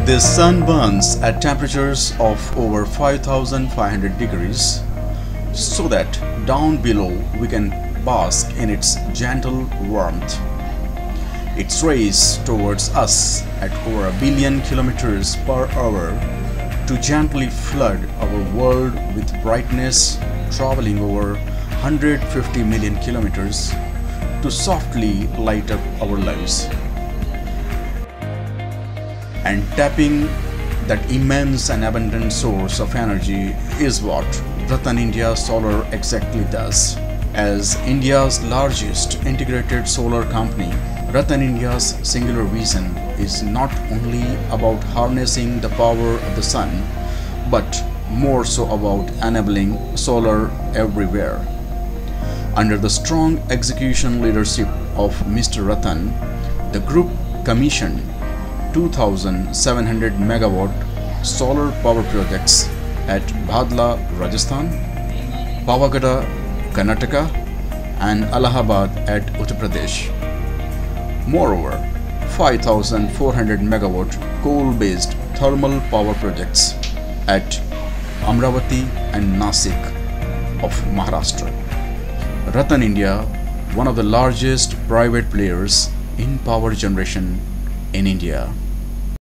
The sun burns at temperatures of over 5500 degrees so that down below we can bask in its gentle warmth. Its race towards us at over 1 billion kilometers per hour to gently flood our world with brightness, traveling over 150 million kilometers to softly light up our lives. And tapping that immense and abundant source of energy is what Ratan India Solar exactly does. As India's largest integrated solar company, Ratan India's singular vision is not only about harnessing the power of the sun, but more so about enabling solar everywhere. Under the strong execution leadership of Mr. Ratan, the group commissioned 2,700 megawatt solar power projects at Bhadla, Rajasthan, Pavagada, Karnataka, and Allahabad at Uttar Pradesh. Moreover, 5,400 megawatt coal-based thermal power projects at Amravati and Nasik of Maharashtra. Ratan India, one of the largest private players in power generation in India.